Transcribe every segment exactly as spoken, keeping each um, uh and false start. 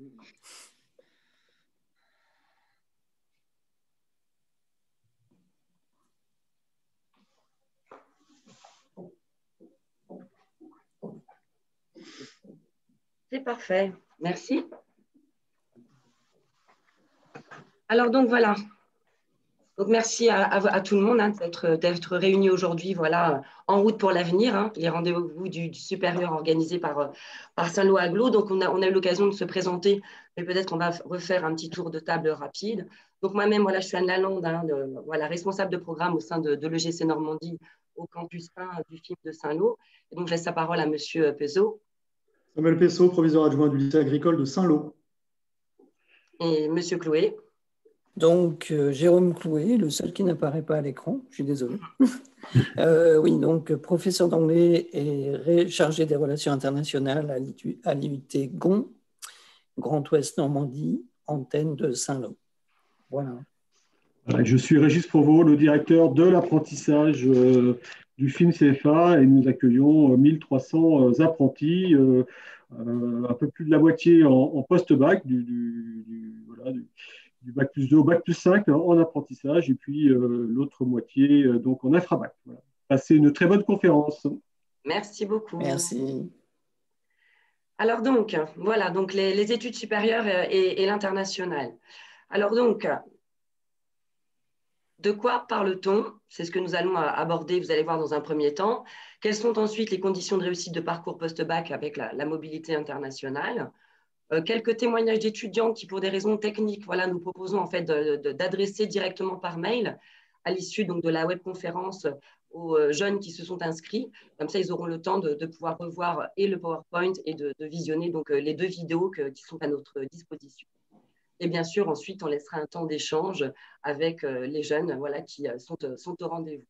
C'est parfait. Merci. Alors, donc, voilà. Donc, merci à, à, à tout le monde hein, d'être réunis aujourd'hui, voilà, en route pour l'avenir, hein, les rendez-vous du, du supérieur organisés par, par Saint-Lô Agglo. Donc, on a, on a eu l'occasion de se présenter, mais peut-être qu'on va refaire un petit tour de table rapide. Donc, moi-même, voilà, je suis Anne Lalande, hein, de, voilà, responsable de programme au sein de, de l'E G C Normandie au campus un du F I M de Saint-Lô. Et donc, je laisse la parole à M. Pezeau. Samuel Pesso, proviseur adjoint du lycée agricole de Saint-Lô. Et M. Clouet. Donc, euh, Jérôme Clouet, le seul qui n'apparaît pas à l'écran, je suis désolé. euh, oui, donc, professeur d'anglais et chargé des relations internationales à l'I U T Gond, Grand Ouest Normandie, antenne de Saint-Lô. Voilà. Je suis Régis Provost, le directeur de l'apprentissage euh, du F I M C F A et nous accueillons mille trois cents apprentis, euh, euh, un peu plus de la moitié en, en post-bac, du, du, du, voilà, du, du bac plus deux au bac plus cinq en apprentissage et puis euh, l'autre moitié euh, donc en infrabac. Voilà. Passez une très bonne conférence. Merci beaucoup. Merci. Alors donc, voilà, donc les, les études supérieures et, et l'international. Alors donc, de quoi parle-t-on? C'est ce que nous allons aborder, vous allez voir dans un premier temps. Quelles sont ensuite les conditions de réussite de parcours post-bac avec la, la mobilité internationale? Euh, quelques témoignages d'étudiants qui, pour des raisons techniques, voilà, nous proposons en fait d'adresser directement par mail à l'issue donc de la webconférence aux jeunes qui se sont inscrits. Comme ça, ils auront le temps de, de pouvoir revoir et le PowerPoint et de, de visionner donc les deux vidéos que, qui sont à notre disposition. Et bien sûr, ensuite, on laissera un temps d'échange avec les jeunes voilà, qui sont, sont au rendez-vous.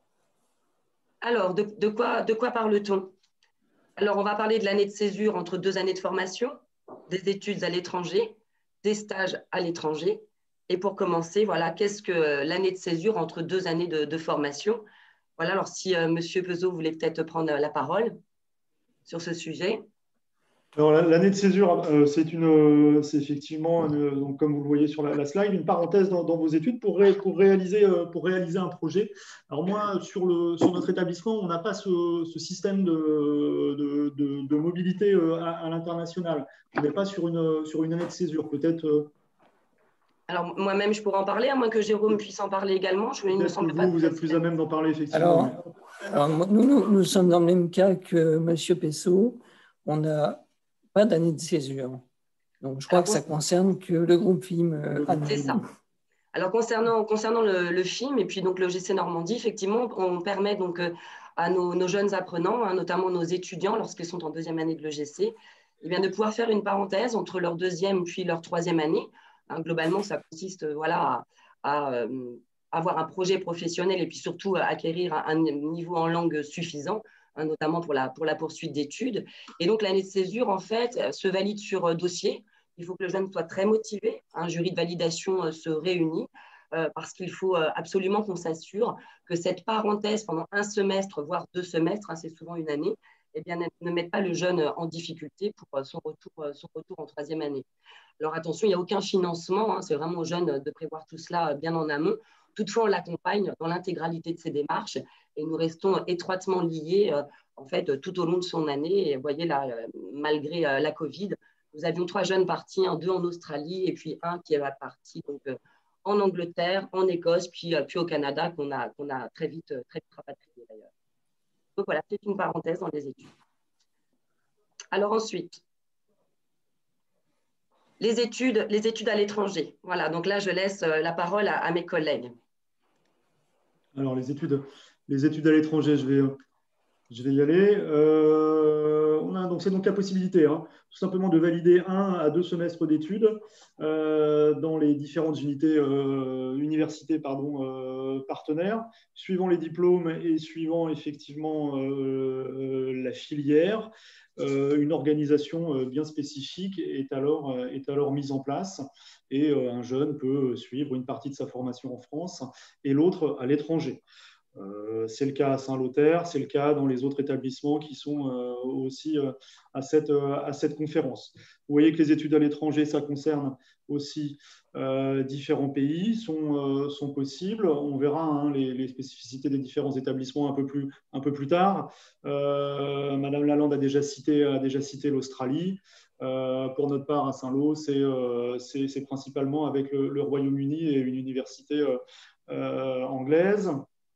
Alors, de, de quoi, de quoi parle-t-on? Alors, on va parler de l'année de césure entre deux années de formation, des études à l'étranger, des stages à l'étranger. Et pour commencer, voilà, qu'est-ce que l'année de césure entre deux années de, de formation? Voilà, alors si euh, M. Pezeau voulait peut-être prendre la parole sur ce sujet. Alors, l'année de césure, euh, c'est une, c'est effectivement, une, donc, comme vous le voyez sur la, la slide, une parenthèse dans, dans vos études pour, ré, pour, réaliser, euh, pour réaliser un projet. Alors moi, sur, le, sur notre établissement, on n'a pas ce, ce système de, de, de, de mobilité euh, à, à l'international. On n'est pas sur une, sur une année de césure. Peut-être. Euh, Alors moi-même, je pourrais en parler, à moins que Jérôme puisse en parler également. Je, il me semble que vous, pas vous êtes plus à même d'en parler, effectivement. Alors, alors nous, nous, nous sommes dans le même cas que M. Pesso. On n'a pas d'année de césure. Donc, je crois alors, que ça concerne que le groupe F I M. Euh, C'est ça. Alors, concernant, concernant le, le F I M et puis donc le G C Normandie, effectivement, on permet donc euh, à nos, nos jeunes apprenants, hein, notamment nos étudiants, lorsqu'ils sont en deuxième année de l'E G C, eh bien, de pouvoir faire une parenthèse entre leur deuxième puis leur troisième année. Hein, globalement, ça consiste euh, voilà, à, à euh, avoir un projet professionnel et puis surtout à acquérir un, un niveau en langue suffisant, hein, notamment pour la, pour la poursuite d'études. Et donc, l'année de césure, en fait, se valide sur euh, dossier. Il faut que le jeune soit très motivé. Un jury de validation euh, se réunit euh, parce qu'il faut euh, absolument qu'on s'assure que cette parenthèse pendant un semestre, voire deux semestres, hein, c'est souvent une année, eh bien, ne mette pas le jeune en difficulté pour son retour, son retour en troisième année. Alors attention, il n'y a aucun financement, hein, c'est vraiment aux jeunes de prévoir tout cela bien en amont. Toutefois, on l'accompagne dans l'intégralité de ses démarches et nous restons étroitement liés euh, en fait, tout au long de son année. Et vous voyez, là, euh, malgré euh, la Covid, nous avions trois jeunes partis, hein, deux en Australie et puis un qui est parti donc, euh, en Angleterre, en Écosse, puis, euh, puis au Canada, qu'on a, qu'on a très vite, très vite rapatrié d'ailleurs. Donc voilà, c'est une parenthèse dans les études. Alors ensuite, les études, les études à l'étranger. Voilà, donc là, je laisse la parole à, à mes collègues. Alors, les études, les études à l'étranger, je vais, je vais y aller. Euh, on a donc, c'est donc la possibilité, hein, tout simplement de valider un à deux semestres d'études euh, dans les différentes unités, euh, universités pardon, euh, partenaires, suivant les diplômes et suivant effectivement euh, la filière. Euh, une organisation bien spécifique est alors, est alors mise en place et euh, un jeune peut suivre une partie de sa formation en France et l'autre à l'étranger. Euh, c'est le cas à Saint-Lothaire, c'est le cas dans les autres établissements qui sont euh, aussi euh, à, cette, euh, à cette conférence. Vous voyez que les études à l'étranger, ça concerne aussi euh, différents pays, sont, euh, sont possibles. On verra hein, les, les spécificités des différents établissements un peu plus, un peu plus tard. Euh, Madame Lalande a déjà cité, a déjà cité l'Australie. Euh, pour notre part, à Saint-Lô, c'est euh, c'est principalement avec le, le Royaume-Uni et une université euh, euh, anglaise.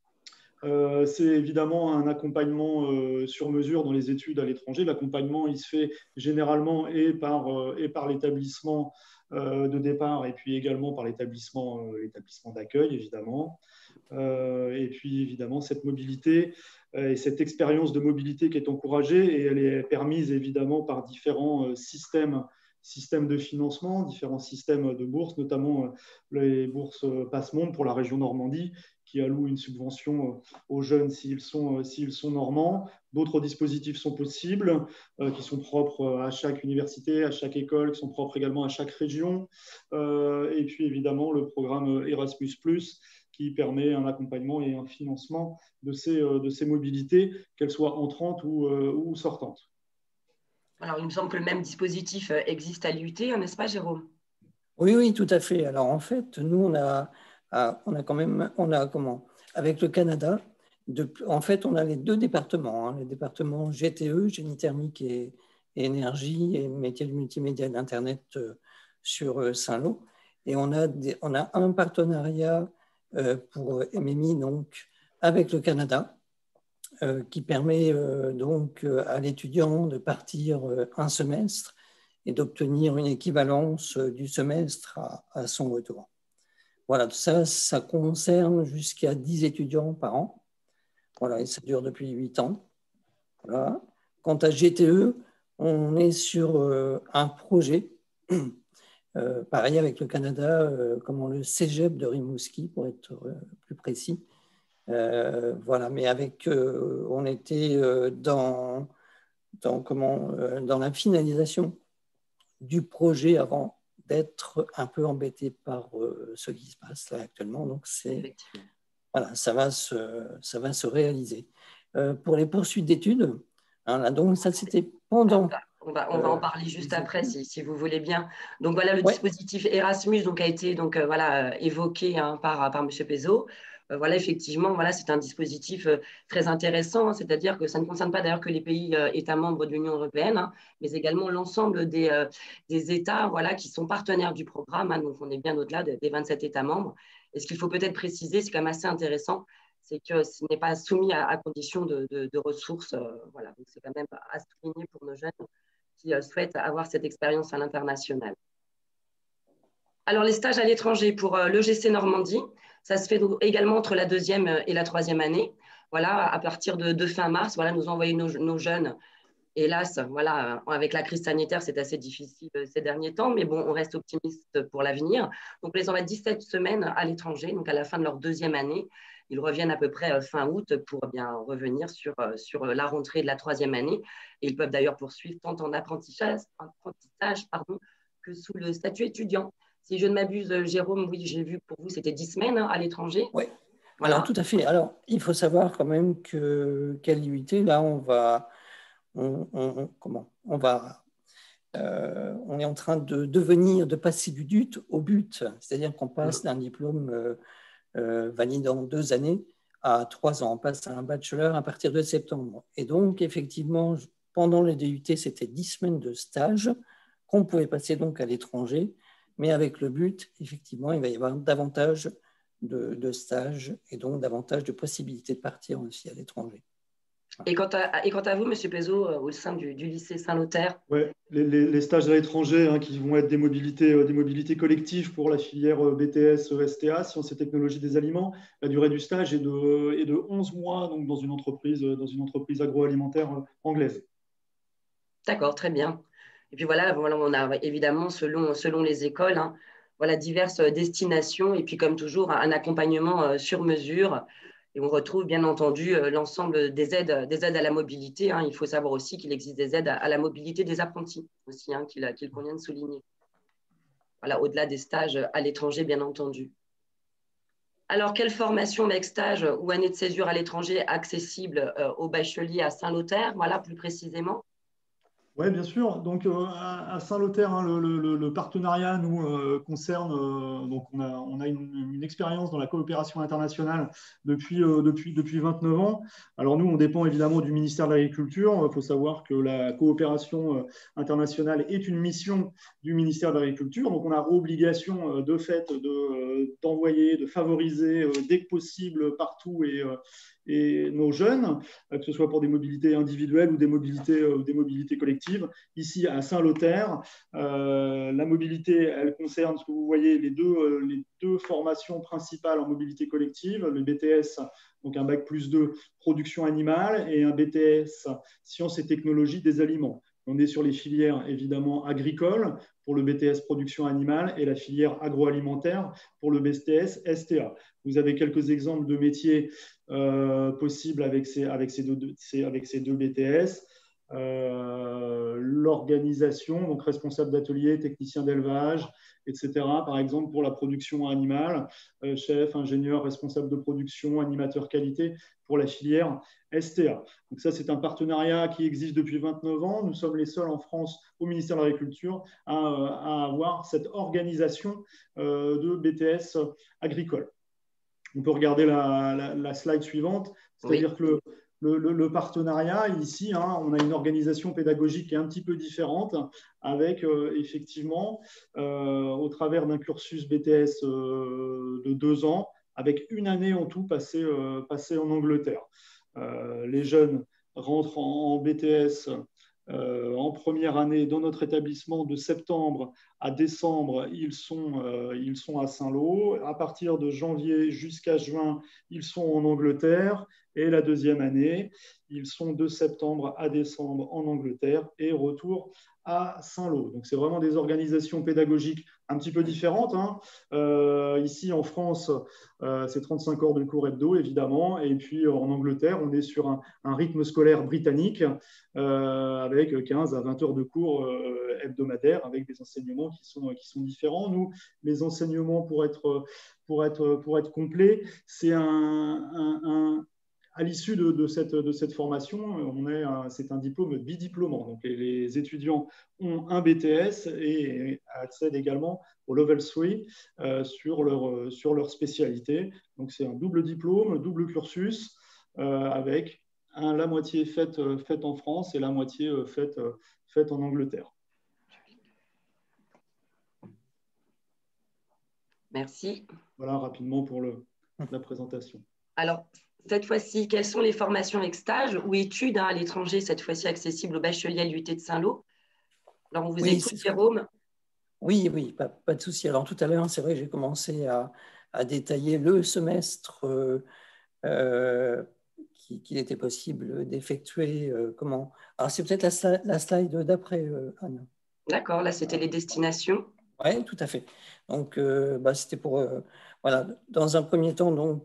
Euh, c'est évidemment un accompagnement euh, sur mesure dans les études à l'étranger. L'accompagnement, il se fait généralement et par, euh, et par l'établissement euh, de départ et puis également par l'établissement euh, l'établissement d'accueil, évidemment. Euh, et puis, évidemment, cette mobilité euh, et cette expérience de mobilité qui est encouragée et elle est permise, évidemment, par différents euh, systèmes systèmes de financement, différents systèmes de bourses, notamment euh, les bourses Passe-Monde pour la région Normandie, qui alloue une subvention aux jeunes s'ils sont, s'ils sont normands. D'autres dispositifs sont possibles, euh, qui sont propres à chaque université, à chaque école, qui sont propres également à chaque région. Euh, et puis évidemment le programme Erasmus plus, qui permet un accompagnement et un financement de ces, de ces mobilités, qu'elles soient entrantes ou, euh, ou sortantes. Alors, il me semble que le même dispositif existe à l'I U T, n'est-ce pas, Jérôme? Oui, oui, tout à fait. Alors, en fait, nous, on a, on a quand même, on a comment? Avec le Canada, de, en fait, on a les deux départements, hein, les départements G T E, génie thermique et, et énergie, et métiers du multimédia et de l'Internet euh, sur Saint-Lô. Et on a, des, on a un partenariat euh, pour M M I, donc, avec le Canada, euh, qui permet euh, donc à l'étudiant de partir euh, un semestre et d'obtenir une équivalence du semestre à, à son retour. Voilà, ça, ça concerne jusqu'à dix étudiants par an. Voilà, et ça dure depuis huit ans. Voilà. Quant à G T E, on est sur euh, un projet, euh, pareil avec le Canada, euh, comme le Cégep de Rimouski, pour être euh, plus précis. Euh, voilà, mais avec, euh, on était euh, dans, dans, comment, euh, dans la finalisation du projet avant d'être un peu embêté par euh, ce qui se passe là actuellement. Donc, c'est, voilà, ça va se, ça va se réaliser. Euh, pour les poursuites d'études, hein, là, donc ça, c'était pendant... On va, on va en parler juste après, si, si vous voulez bien. Donc, voilà, le ouais. dispositif Erasmus donc, a été donc, euh, voilà, évoqué hein, par, par M. Pézot. Euh, voilà, effectivement, voilà, c'est un dispositif euh, très intéressant, hein, c'est-à-dire que ça ne concerne pas d'ailleurs que les pays euh, États membres de l'Union européenne, hein, mais également l'ensemble des, euh, des États voilà, qui sont partenaires du programme. Hein, donc, on est bien au-delà des vingt-sept États membres. Et ce qu'il faut peut-être préciser, c'est quand même assez intéressant, c'est que ce n'est pas soumis à, à condition de, de, de ressources. Euh, voilà, donc c'est quand même à souligner pour nos jeunes qui souhaitent avoir cette expérience à l'international. Alors, les stages à l'étranger pour l'E G C Normandie, ça se fait donc également entre la deuxième et la troisième année. Voilà, à partir de, de fin mars, voilà, nous envoyer nos, nos jeunes. Hélas, voilà, avec la crise sanitaire, c'est assez difficile ces derniers temps, mais bon, on reste optimiste pour l'avenir. Donc, on les envoie dix-sept semaines à l'étranger, donc à la fin de leur deuxième année. Ils reviennent à peu près fin août pour bien revenir sur, sur la rentrée de la troisième année. Et ils peuvent d'ailleurs poursuivre tant en apprentissage, apprentissage pardon, que sous le statut étudiant. Si je ne m'abuse, Jérôme, oui, j'ai vu pour vous, c'était dix semaines hein, à l'étranger. Oui, voilà. Alors tout à fait. Alors, il faut savoir quand même que qu'à l'I U T, là, on va, on, on, comment, on va, euh, on est en train de devenir, de passer du D U T au B U T, c'est-à-dire qu'on passe d'un diplôme euh, euh, validant deux années à trois ans. On passe à un bachelor à partir de septembre. Et donc, effectivement, pendant les D U T, c'était dix semaines de stage qu'on pouvait passer donc à l'étranger. Mais avec le B U T, effectivement, il va y avoir davantage de, de stages et donc davantage de possibilités de partir aussi à l'étranger. Et quant à, et quant à vous, M. Pézot, au sein du, du lycée Saint-Lothaire? Ouais, les, les, les stages à l'étranger hein, qui vont être des mobilités, des mobilités collectives pour la filière B T S S T A, Sciences et Technologies des Aliments. La durée du stage est de, est de onze mois donc dans, une entreprise, dans une entreprise agroalimentaire anglaise. D'accord, très bien. Et puis voilà, voilà on a évidemment, selon, selon les écoles, hein, voilà, diverses destinations et puis comme toujours, un accompagnement sur mesure. Et on retrouve bien entendu l'ensemble des aides, des aides à la mobilité. Hein. Il faut savoir aussi qu'il existe des aides à la mobilité des apprentis aussi, hein, qu'il, qu'il convient de souligner. Voilà, au-delà des stages à l'étranger, bien entendu. Alors, quelle formation avec stage ou année de césure à l'étranger accessible euh, aux bacheliers à Saint-Lothaire, voilà, plus précisément? Oui, bien sûr. Donc, euh, à, à Saint-Lothaire, hein, le, le- le partenariat nous euh, concerne. Euh, donc, on a, on a une, une expérience dans la coopération internationale depuis, euh, depuis, depuis vingt-neuf ans. Alors, nous, on dépend évidemment du ministère de l'Agriculture. Il faut savoir que la coopération euh, internationale est une mission du ministère de l'Agriculture. Donc, on a obligation euh, de fait de, euh, d'envoyer, de favoriser euh, dès que possible partout et, euh, et nos jeunes, que ce soit pour des mobilités individuelles ou des mobilités, euh, des mobilités collectives. Ici, à Saint-Lothaire, euh, la mobilité, elle concerne, ce que vous voyez, les deux, euh, les deux formations principales en mobilité collective, le B T S, donc un bac plus deux, production animale, et un B T S, sciences et technologies des aliments. On est sur les filières évidemment agricoles pour le B T S production animale et la filière agroalimentaire pour le B T S S T A. Vous avez quelques exemples de métiers euh, possibles avec ces, avec, ces deux, ces, avec ces deux B T S. Euh, l'organisation, donc responsable d'atelier, technicien d'élevage, et cetera. Par exemple, pour la production animale, euh, chef, ingénieur, responsable de production, animateur qualité pour la filière S T A. Donc ça, c'est un partenariat qui existe depuis vingt-neuf ans. Nous sommes les seuls en France, au ministère de l'Agriculture, à, à avoir cette organisation euh, de B T S agricole. On peut regarder la, la, la slide suivante, c'est-à-dire oui. que le, le, le, le partenariat, ici, hein, on a une organisation pédagogique qui est un petit peu différente, avec euh, effectivement, euh, au travers d'un cursus B T S euh, de deux ans, avec une année en tout passée, euh, passée en Angleterre. Euh, les jeunes rentrent en, en B T S euh, en première année dans notre établissement de septembre à décembre, ils sont, euh, ils sont à Saint-Lô. À partir de janvier jusqu'à juin, ils sont en Angleterre. Et la deuxième année, ils sont de septembre à décembre en Angleterre et retour à Saint-Lô. Donc, c'est vraiment des organisations pédagogiques un petit peu différentes. Hein. Euh, ici, en France, euh, c'est trente-cinq heures de cours hebdo, évidemment. Et puis, en Angleterre, on est sur un, un rythme scolaire britannique euh, avec quinze à vingt heures de cours euh, hebdomadaires avec des enseignements qui sont, qui sont différents. Nous, les enseignements, pour être, pour être, pour être complets, c'est un, un, un à l'issue de, de, cette, de cette formation, on est, c'est un diplôme bidiplômant. Donc, les étudiants ont un B T S et accèdent également au Level trois euh, sur, leur, sur leur spécialité. Donc, c'est un double diplôme, double cursus, euh, avec un, la moitié faite, faite en France et la moitié faite, faite en Angleterre. Merci. Voilà rapidement pour le, la présentation. Alors, cette fois-ci, quelles sont les formations avec stage ou études hein, à l'étranger, cette fois-ci accessibles au bachelier à l'U T de Saint-Lô? Alors, on vous oui, écoute, Jérôme. Oui, oui, pas, pas de souci. Alors, tout à l'heure, c'est vrai que j'ai commencé à, à détailler le semestre euh, euh, qu'il était possible d'effectuer. Euh, comment Alors, c'est peut-être la, la slide d'après, euh, Anne. D'accord, là, c'était les destinations. Oui, tout à fait. Donc, euh, bah, c'était pour, euh, voilà, dans un premier temps, donc,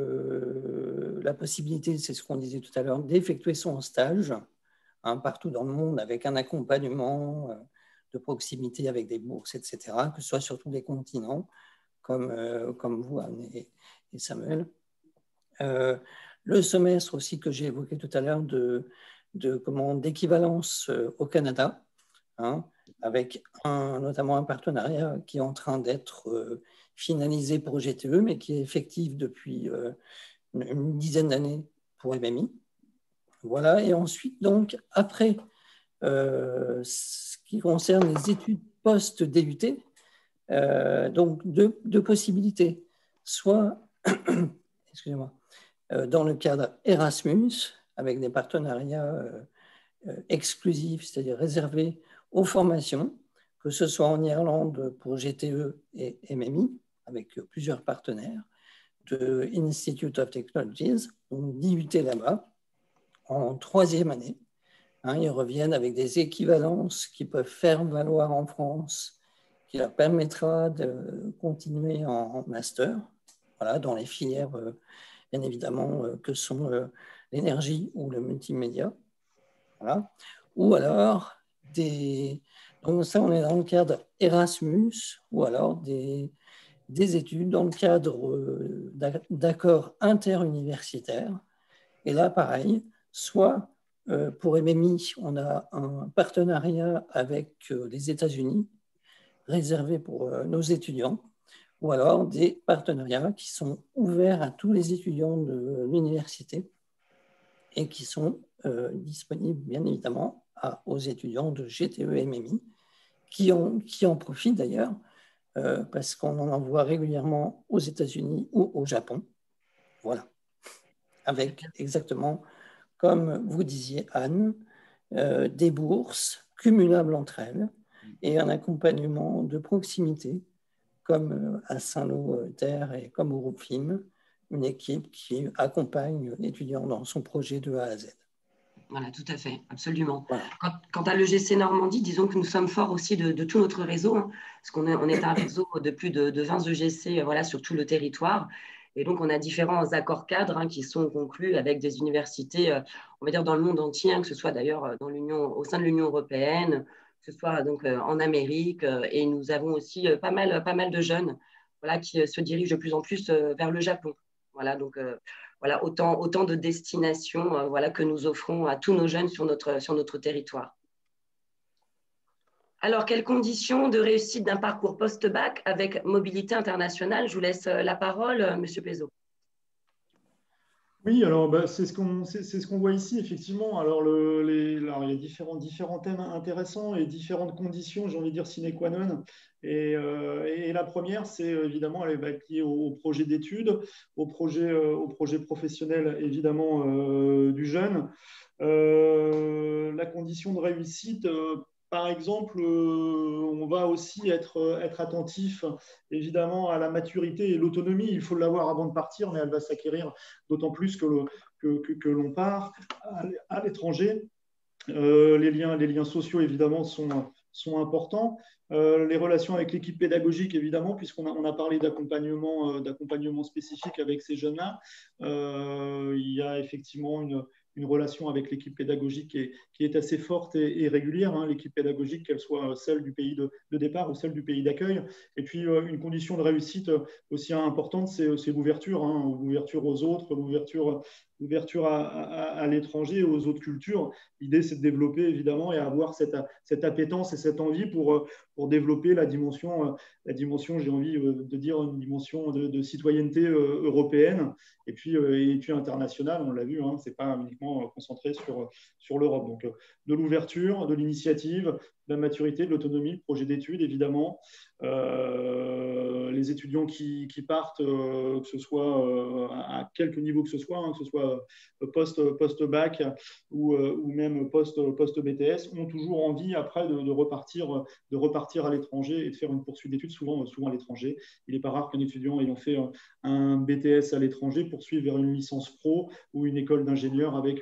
euh, la possibilité, c'est ce qu'on disait tout à l'heure, d'effectuer son stage hein, partout dans le monde avec un accompagnement euh, de proximité avec des bourses, et cetera, que ce soit sur tous les continents, comme, euh, comme vous, Anne et, et Samuel. Euh, le semestre aussi que j'ai évoqué tout à l'heure de, de, comment, d'équivalence euh, au Canada, hein, avec un, notamment un partenariat qui est en train d'être euh, finalisé pour G T E, mais qui est effectif depuis euh, une, une dizaine d'années pour M M I. Voilà, et ensuite, donc, après euh, ce qui concerne les études post-D U T, euh, donc deux, deux possibilités. Soit, excusez-moi, euh, dans le cadre Erasmus, avec des partenariats euh, euh, exclusifs, c'est-à-dire réservés aux formations, que ce soit en Irlande pour G T E et M M I, avec plusieurs partenaires, de Institute of Technologies, donc D U T là-bas, en troisième année. Hein, ils reviennent avec des équivalences qui peuvent faire valoir en France, qui leur permettra de continuer en master, voilà, dans les filières, euh, bien évidemment, euh, que sont euh, l'énergie ou le multimédia. Voilà. Ou alors, des... donc ça, on est dans le cadre Erasmus, ou alors des, des études dans le cadre euh, d'accords interuniversitaires. Et là, pareil, soit euh, pour M M I, on a un partenariat avec euh, les États-Unis réservé pour euh, nos étudiants, ou alors des partenariats qui sont ouverts à tous les étudiants de l'université et qui sont euh, disponibles, bien évidemment, à, aux étudiants de G T E M M I, qui en, qui en profitent d'ailleurs, euh, parce qu'on en envoie régulièrement aux États-Unis ou au Japon. Voilà. Avec exactement, comme vous disiez, Anne, euh, des bourses cumulables entre elles et un accompagnement de proximité, comme à Saint-Lô-Terre et comme au groupe F I M, une équipe qui accompagne l'étudiant dans son projet de A à Z. Voilà, tout à fait, absolument. Voilà. Quant, quant à l'E G C Normandie, disons que nous sommes forts aussi de, de tout notre réseau, hein, parce qu'on est, on est un réseau de plus de, de vingt E G C voilà, sur tout le territoire. Et donc, on a différents accords cadres hein, qui sont conclus avec des universités, euh, on va dire, dans le monde entier, hein, que ce soit d'ailleurs dans l'Union, au sein de l'Union européenne, que ce soit donc, euh, en Amérique. Euh, et nous avons aussi euh, pas, mal, pas mal de jeunes voilà, qui euh, se dirigent de plus en plus euh, vers le Japon. Voilà, donc... Euh, Voilà, autant, autant de destinations euh, voilà, que nous offrons à tous nos jeunes sur notre, sur notre territoire. Alors, quelles conditions de réussite d'un parcours post-bac avec mobilité internationale? Je vous laisse la parole, euh, Monsieur Pézot. Oui, alors bah, c'est ce qu'on c'est, c'est ce qu'on voit ici, effectivement. Alors, le, les, alors, il y a différents, différents thèmes intéressants et différentes conditions, j'ai envie de dire, sine qua non. Et, euh, et la première, c'est évidemment, elle va être liée au, au projet d'études, au projet, euh, au projet professionnel, évidemment, euh, du jeune. Euh, la condition de réussite, euh, par exemple, euh, on va aussi être, être attentif, évidemment, à la maturité et l'autonomie. Il faut l'avoir avant de partir, mais elle va s'acquérir d'autant plus que, le, que, que, que l'on part à, à l'étranger. Euh, les, liens, les liens sociaux, évidemment, sont, sont importants. Euh, les relations avec l'équipe pédagogique, évidemment, puisqu'on a, on a parlé d'accompagnement, euh, d'accompagnement spécifique avec ces jeunes-là. Euh, il y a effectivement une, une relation avec l'équipe pédagogique qui est, qui est assez forte et, et régulière, hein, l'équipe pédagogique, qu'elle soit celle du pays de, de départ ou celle du pays d'accueil. Et puis, euh, une condition de réussite aussi importante, c'est, c'est l'ouverture, hein, l'ouverture aux autres, l'ouverture, l'ouverture à, à, à l'étranger, aux autres cultures. L'idée, c'est de développer, évidemment, et avoir cette, cette appétence et cette envie pour, pour développer la dimension, la dimension, j'ai envie de dire, une dimension de, de citoyenneté européenne et puis, et puis internationale. On l'a vu, hein, ce n'est pas uniquement concentré sur, sur l'Europe. Donc, de l'ouverture, de l'initiative, de la maturité, de l'autonomie, le projet d'études, évidemment. Euh, les étudiants qui, qui partent, euh, que ce soit euh, à quelque niveau que ce soit, hein, que ce soit post, post-bac ou, euh, ou même post, post-B T S, ont toujours envie après de, de, repartir, de repartir à l'étranger et de faire une poursuite d'études, souvent, souvent à l'étranger. Il n'est pas rare qu'un étudiant ayant fait un, un B T S à l'étranger poursuive vers une licence pro ou une école d'ingénieur avec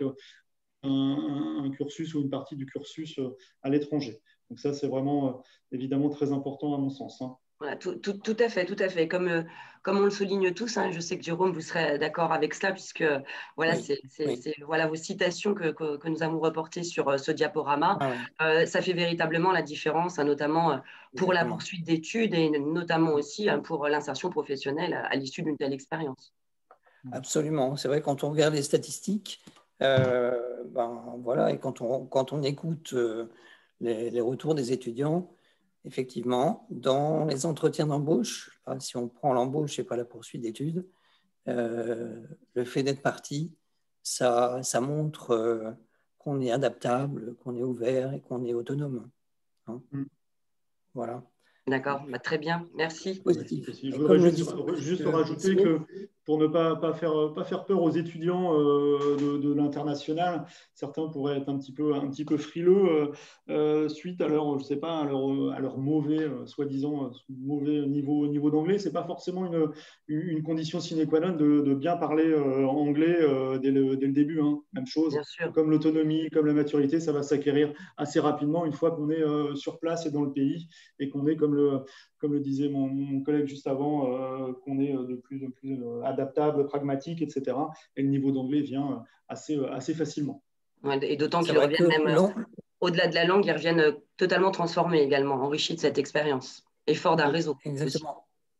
un, un cursus ou une partie du cursus à l'étranger. Donc ça, c'est vraiment, évidemment, très important à mon sens. Hein. Voilà, tout, tout, tout à fait, tout à fait. Comme, euh, comme on le souligne tous, hein, je sais que Jérôme, vous serez d'accord avec cela, puisque voilà, oui, c'est, c'est, oui. c'est voilà, vos citations que, que, que nous avons reportées sur euh, ce diaporama. Ah, oui. euh, ça fait véritablement la différence, hein, notamment euh, pour Exactement. la poursuite d'études et notamment aussi hein, pour l'insertion professionnelle à, à l'issue d'une telle expérience. Absolument. C'est vrai, quand on regarde les statistiques, euh, ben, voilà, et quand on, quand on écoute euh, les, les retours des étudiants, effectivement, dans les entretiens d'embauche, si on prend l'embauche et pas la poursuite d'études, euh, le fait d'être parti, ça, ça montre euh, qu'on est adaptable, qu'on est ouvert et qu'on est autonome. Hein. Mm. Voilà. D'accord, bah, très bien, merci. Positif. Je voudrais juste, juste rajouter que pour ne pas, pas, faire, pas faire peur aux étudiants euh, de, de l'international, certains pourraient être un petit peu, un petit peu frileux euh, suite à leur, je sais pas, à leur, à leur mauvais, euh, soi-disant, mauvais niveau, niveau d'anglais. Ce n'est pas forcément une, une condition sine qua non de, de bien parler euh, anglais euh, dès, le, dès le début. Hein. Même chose, comme l'autonomie, comme la maturité, ça va s'acquérir assez rapidement une fois qu'on est euh, sur place et dans le pays et qu'on est, comme le, comme le disait mon, mon collègue juste avant, euh, qu'on est de plus en plus euh, adaptable, pragmatique, et cetera. Et le niveau d'anglais vient assez, assez facilement. Ouais, et d'autant qu'ils reviennent même, euh, au-delà de la langue, ils reviennent totalement transformés également, enrichis de cette expérience et forts d'un réseau. Exactement.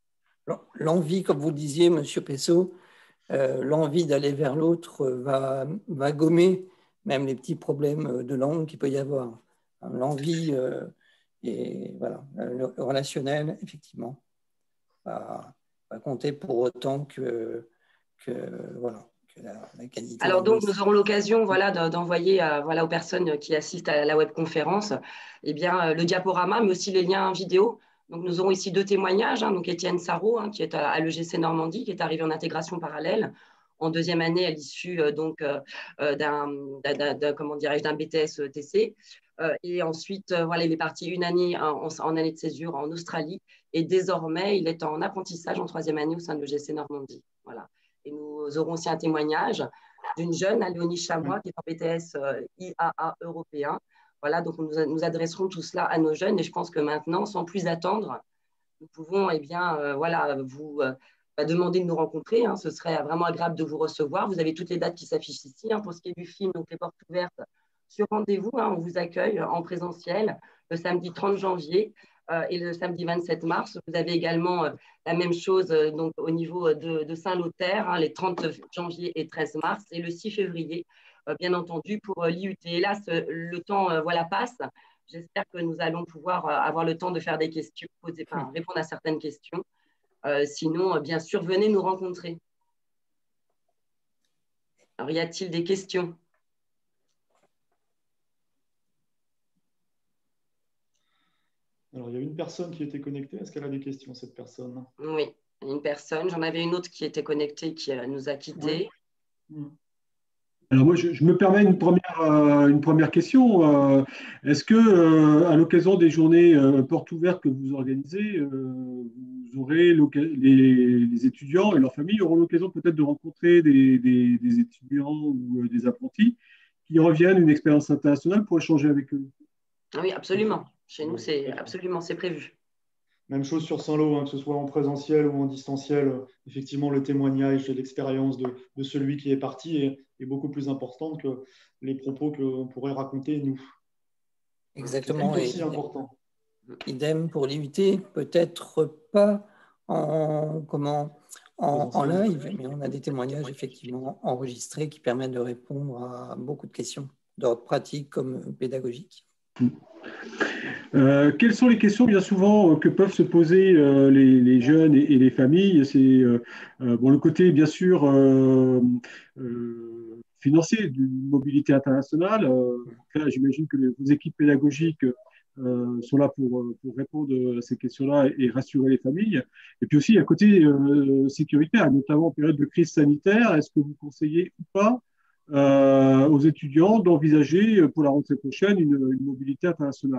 L'envie, comme vous le disiez, Monsieur Pessot, euh, l'envie d'aller vers l'autre va, va gommer même les petits problèmes de langue qu'il peut y avoir. L'envie euh, et voilà, le relationnel, effectivement, va, va compter pour autant que, que, voilà, que la, la qualité. Alors donc, nous aurons l'occasion voilà, d'envoyer euh, voilà, aux personnes qui assistent à la webconférence eh bien, le diaporama, mais aussi les liens vidéo. Donc, nous aurons ici deux témoignages. Hein, donc, Étienne Sarrault, hein, qui est à, à l'E G C Normandie, qui est arrivé en intégration parallèle en deuxième année à l'issue euh, donc euh, d'un comment dirais-je d'un B T S T C. Euh, et ensuite, euh, voilà, il est parti une année en, en année de césure en Australie. Et désormais, il est en apprentissage en troisième année au sein de l'E G C Normandie. Voilà. Et nous aurons aussi un témoignage d'une jeune, Léonie Chamois, qui est en B T S euh, I A A européen. Voilà, donc nous, nous adresserons tout cela à nos jeunes et je pense que maintenant, sans plus attendre, nous pouvons eh bien, euh, voilà, vous euh, demander de nous rencontrer. Hein. Ce serait vraiment agréable de vous recevoir. Vous avez toutes les dates qui s'affichent ici. Hein, pour ce qui est du film, donc les portes ouvertes sur rendez-vous. Hein, on vous accueille en présentiel le samedi trente janvier euh, et le samedi vingt-sept mars. Vous avez également euh, la même chose euh, donc, au niveau de, de Saint-Lothaire, hein, les trente janvier et treize mars, et le six février, euh, bien entendu, pour euh, l'I U T. Hélas, le temps euh, voilà, passe. J'espère que nous allons pouvoir euh, avoir le temps de faire des questions, poser, enfin, répondre à certaines questions. Euh, sinon, euh, bien sûr, venez nous rencontrer. Alors, y a-t-il des questions? Alors, il y a une personne qui était connectée. Est-ce qu'elle a des questions, cette personne? Oui, une personne. J'en avais une autre qui était connectée, qui euh, nous a quittés. Oui. Alors moi, je, je me permets une première, euh, une première question. Euh, est-ce que, euh, à l'occasion des journées euh, portes ouvertes que vous organisez, euh, vous aurez les, les étudiants et leurs familles auront l'occasion peut-être de rencontrer des, des, des étudiants ou euh, des apprentis qui reviennent d'une expérience internationale pour échanger avec eux? Oui, absolument. Chez nous, c'est absolument, c'est prévu. Même chose sur Saint-Lô, hein, que ce soit en présentiel ou en distanciel. Effectivement, le témoignage et l'expérience de, de celui qui est parti est, est beaucoup plus importante que les propos qu'on pourrait raconter nous. Exactement. C'est aussi et, important. Idem pour l'I U T, peut-être pas en, comment, en, en live, mais on a des témoignages effectivement enregistrés qui permettent de répondre à beaucoup de questions d'ordre pratique comme pédagogique. Euh, quelles sont les questions bien souvent euh, que peuvent se poser euh, les, les jeunes et, et les familles? C'est euh, euh, bon, le côté bien sûr euh, euh, financier d'une mobilité internationale. Euh, là, j'imagine que les, vos équipes pédagogiques euh, sont là pour, pour répondre à ces questions-là et, et rassurer les familles. Et puis aussi, il y a un côté euh, sécuritaire, notamment en période de crise sanitaire. Est-ce que vous conseillez ou pas euh, aux étudiants d'envisager pour la rentrée prochaine une, une mobilité internationale?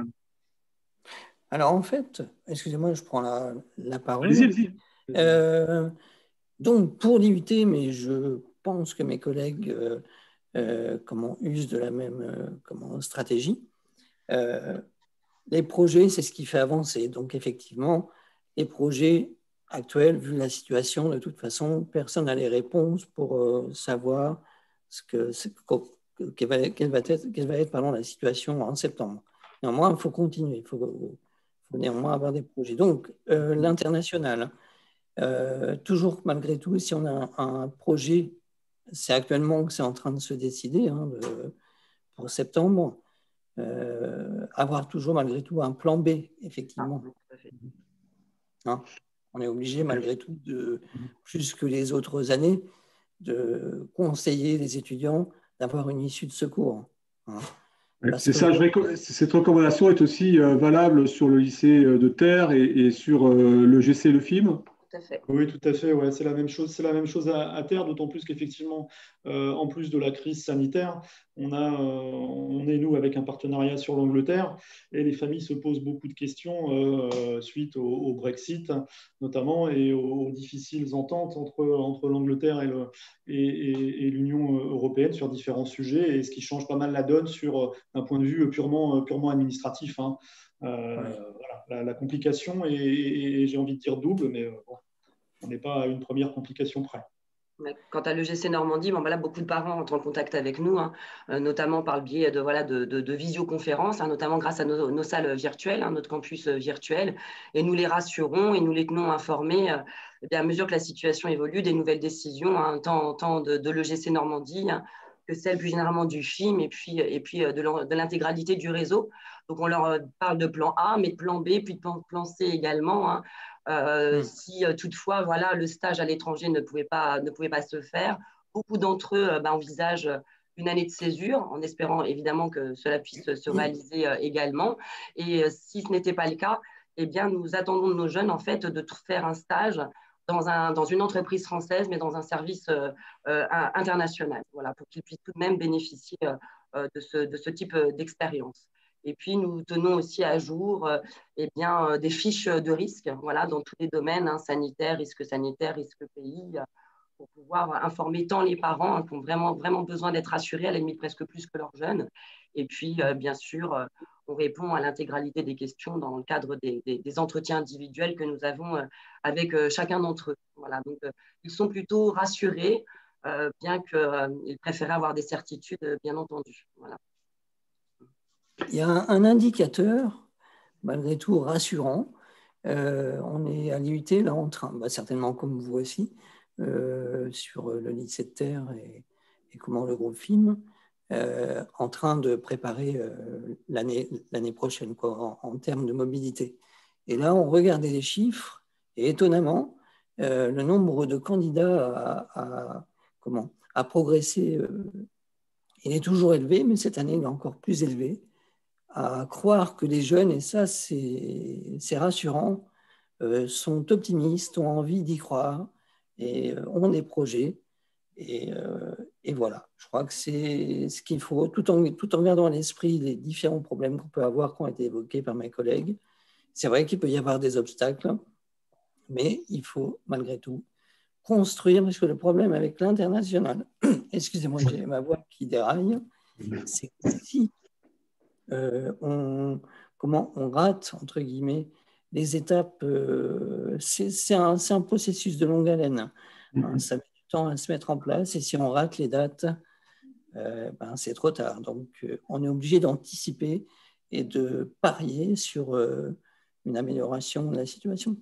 Alors en fait, excusez-moi, je prends la, la parole. Allez-y, allez-y. Euh, donc pour l'I U T, mais je pense que mes collègues euh, euh, comment, usent de la même euh, comment, stratégie. Euh, les projets, c'est ce qui fait avancer. Donc effectivement, les projets actuels, vu la situation, de toute façon, personne n'a les réponses pour euh, savoir ce que, ce, quelle va, quelle va être, quelle va être pardon, la situation en septembre. Néanmoins, il faut continuer, il faut, faut néanmoins avoir des projets. Donc, euh, l'international, euh, toujours malgré tout, si on a un, un projet, c'est actuellement que c'est en train de se décider hein, de, pour septembre, euh, avoir toujours malgré tout un plan B, effectivement. Hein, on est obligé malgré tout, de, plus que les autres années, de conseiller les étudiants d'avoir une issue de secours. Hein. C'est ça, je, cette recommandation est aussi euh, valable sur le lycée de Terre et, et sur euh, le G C Le F I M. Tout à fait. Oui, tout à fait. Ouais, c'est la même chose. C'est la même chose à, à Terre, d'autant plus qu'effectivement, euh, en plus de la crise sanitaire, on a, euh, on est nous avec un partenariat sur l'Angleterre et les familles se posent beaucoup de questions euh, suite au, au Brexit, notamment, et aux, aux difficiles ententes entre entre l'Angleterre et le et, et, et l'Union européenne sur différents sujets, et ce qui change pas mal la donne sur un point de vue purement purement administratif. Hein. Euh, ouais. Voilà, la, la complication est, est, j'ai envie de dire double, mais bon, on n'est pas à une première complication près. Quant à l'E G C Normandie, bon, voilà, beaucoup de parents entrent en contact avec nous, hein, euh, notamment par le biais de, voilà, de, de, de visioconférences, hein, notamment grâce à nos, nos salles virtuelles, hein, notre campus virtuel. Et nous les rassurons et nous les tenons informés euh, et bien, à mesure que la situation évolue, des nouvelles décisions, hein, tant, tant de, de l'E G C Normandie hein, que celles plus généralement du F I M et puis, et puis de l'intégralité du réseau. Donc, on leur parle de plan A, mais de plan B, puis de plan, plan C également. Hein. Euh, mmh. Si euh, toutefois voilà, le stage à l'étranger ne pouvait pas, ne pouvait pas se faire, beaucoup d'entre eux euh, bah, envisagent une année de césure en espérant évidemment que cela puisse se réaliser euh, également. Et euh, si ce n'était pas le cas, eh bien, nous attendons de nos jeunes en fait, de faire un stage dans, un, dans une entreprise française, mais dans un service euh, euh, international, voilà, pour qu'ils puissent tout de même bénéficier euh, de, ce, de ce type d'expérience. Et puis, nous tenons aussi à jour euh, eh bien, euh, des fiches de risque voilà, dans tous les domaines, hein, sanitaires, risques sanitaires, risques pays, euh, pour pouvoir informer tant les parents hein, qui ont vraiment, vraiment besoin d'être assurés, à la limite presque plus que leurs jeunes. Et puis, euh, bien sûr, euh, on répond à l'intégralité des questions dans le cadre des, des, des entretiens individuels que nous avons euh, avec euh, chacun d'entre eux. Voilà, donc, euh, ils sont plutôt rassurés, euh, bien qu'ils euh, préféraient avoir des certitudes, bien entendu. Voilà. Il y a un, un indicateur, malgré tout rassurant. Euh, on est à l'I U T, là, en train, bah, certainement comme vous aussi, euh, sur le lycée de terre et, et comment le groupe F I M, euh, en train de préparer euh, l'année l'année prochaine, quoi, en, en termes de mobilité. Et là, on regardait les chiffres, et étonnamment, euh, le nombre de candidats a, a, comment, a progressé. Euh, il est toujours élevé, mais cette année, il est encore plus élevé. À croire que les jeunes, et ça c'est rassurant, euh, sont optimistes, ont envie d'y croire et euh, ont des projets. Et, euh, et voilà, je crois que c'est ce qu'il faut, tout en, tout en gardant à l'esprit les différents problèmes qu'on peut avoir, qui ont été évoqués par mes collègues. C'est vrai qu'il peut y avoir des obstacles, mais il faut malgré tout construire, parce que le problème avec l'international, excusez-moi, j'ai ma voix qui déraille, c'est que si Euh, on, comment on rate, entre guillemets, les étapes. Euh, c'est un, un processus de longue haleine. Hein, ça met du temps à se mettre en place et si on rate les dates, euh, ben, c'est trop tard. Donc, euh, on est obligé d'anticiper et de parier sur euh, une amélioration de la situation.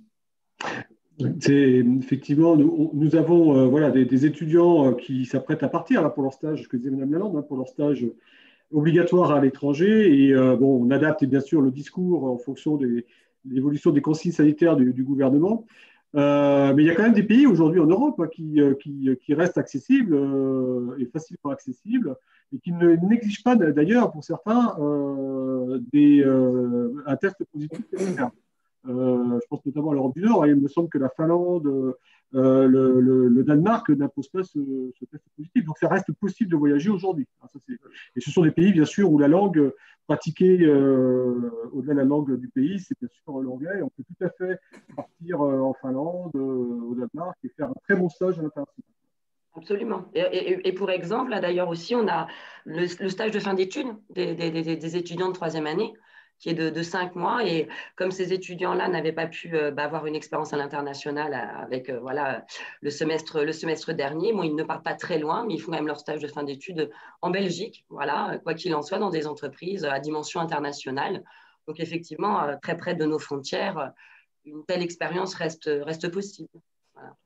C'est effectivement, nous, nous avons euh, voilà, des, des étudiants euh, qui s'apprêtent à partir là, pour leur stage, ce que disait Mme Lalande, hein, pour leur stage obligatoire à l'étranger. Et euh, bon, on adapte bien sûr le discours en fonction de l'évolution des consignes sanitaires du, du gouvernement. Euh, mais il y a quand même des pays aujourd'hui en Europe hein, qui, qui, qui restent accessibles euh, et facilement accessibles et qui n'exigent pas d'ailleurs pour certains euh, des, euh, un test positif. Euh, je pense notamment à l'Europe du Nord. Et il me semble que la Finlande, euh, le, le, le Danemark n'imposent pas ce, ce test positif. Donc, ça reste possible de voyager aujourd'hui. Et ce sont des pays, bien sûr, où la langue pratiquée, euh, au-delà de la langue du pays, c'est bien sûr l'anglais. On peut tout à fait partir euh, en Finlande, euh, au Danemark, et faire un très bon stage à l'international. Absolument. Et, et, et pour exemple, là d'ailleurs aussi, on a le, le stage de fin d'études des, des, des, des étudiants de troisième année, qui est de, de cinq mois. Et comme ces étudiants-là n'avaient pas pu euh, bah, avoir une expérience à l'international avec euh, voilà, le, semestre, le semestre dernier, bon, ils ne partent pas très loin, mais ils font quand même leur stage de fin d'études en Belgique, voilà, quoi qu'il en soit, dans des entreprises à dimension internationale. Donc effectivement, euh, très près de nos frontières, une telle expérience reste, reste possible. Voilà.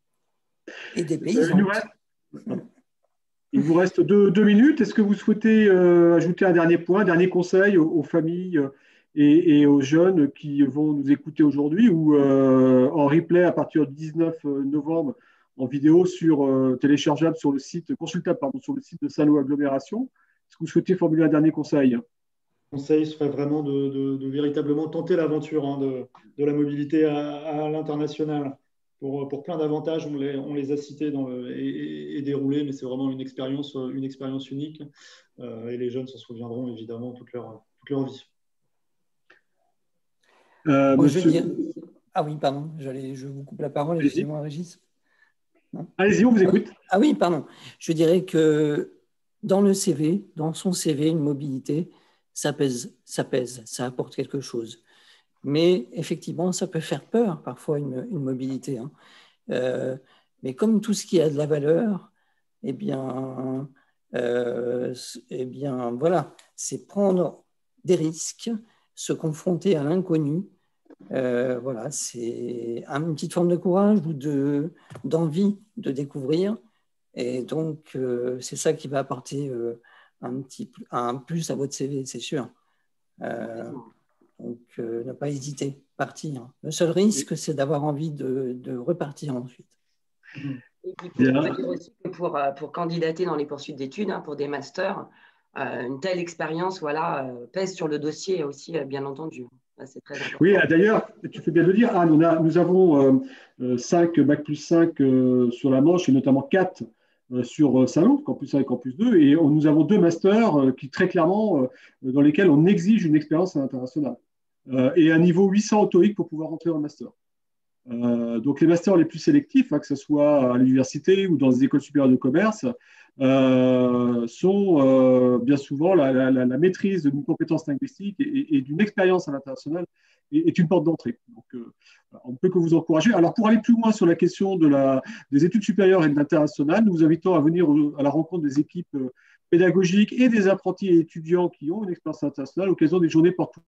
Et des paysans. Il, reste... Il vous reste deux, deux minutes. Est-ce que vous souhaitez euh, ajouter un dernier point, un dernier conseil aux, aux familles et, et aux jeunes qui vont nous écouter aujourd'hui ou euh, en replay à partir du dix-neuf novembre en vidéo sur euh, téléchargeable sur le site, consultable pardon, sur le site de Saint-Lô Agglomération? Est-ce que vous souhaitez formuler un dernier conseil? Le conseil serait vraiment de, de, de véritablement tenter l'aventure hein, de, de la mobilité à, à l'international. Pour, pour plein d'avantages, on les, on les a cités dans le, et, et, et déroulés, mais c'est vraiment une expérience, une expérience unique. Euh, et les jeunes s'en souviendront évidemment toute leur, toute leur vie. Euh, Moi, monsieur... je dire... Ah oui, pardon, je vous coupe la parole, excusez-moi, Régis. Allez-y, on vous écoute. Ah oui, pardon. Je dirais que dans le C V, dans son C V, une mobilité, ça pèse, ça pèse, ça apporte quelque chose. Mais effectivement, ça peut faire peur parfois une, une mobilité. Hein. Euh, Mais comme tout ce qui a de la valeur, eh bien, euh, eh bien voilà, c'est prendre des risques, se confronter à l'inconnu. Euh, voilà, c'est une petite forme de courage ou de, d'envie de découvrir. Et donc, euh, c'est ça qui va apporter euh, un, petit, un plus à votre C V, c'est sûr. Euh, donc, euh, ne pas hésiter, partir. Le seul risque, c'est d'avoir envie de, de repartir ensuite. Et puis, pour, on peut dire aussi que pour, pour candidater dans les poursuites d'études, hein, pour des masters, euh, une telle expérience voilà, euh, pèse sur le dossier aussi, euh, bien entendu. C'est très important. Oui, d'ailleurs, tu fais bien de le dire, Anne, on a, nous avons euh, cinq bac plus cinq euh, sur la Manche et notamment quatre euh, sur Saint-Lô, campus un et campus deux, et on, nous avons deux masters euh, qui très clairement, euh, dans lesquels on exige une expérience internationale euh, et un niveau huit cents au TOEIC pour pouvoir rentrer dans le master. Euh, donc les masters les plus sélectifs, hein, que ce soit à l'université ou dans des écoles supérieures de commerce, euh, sont euh, bien souvent la, la, la maîtrise d'une compétence linguistique et, et, et d'une expérience à l'international est, est une porte d'entrée. Donc euh, on ne peut que vous encourager. Alors pour aller plus loin sur la question de la, des études supérieures et de l'international, nous vous invitons à venir à la rencontre des équipes pédagogiques et des apprentis et étudiants qui ont une expérience internationale à l'occasion des journées portes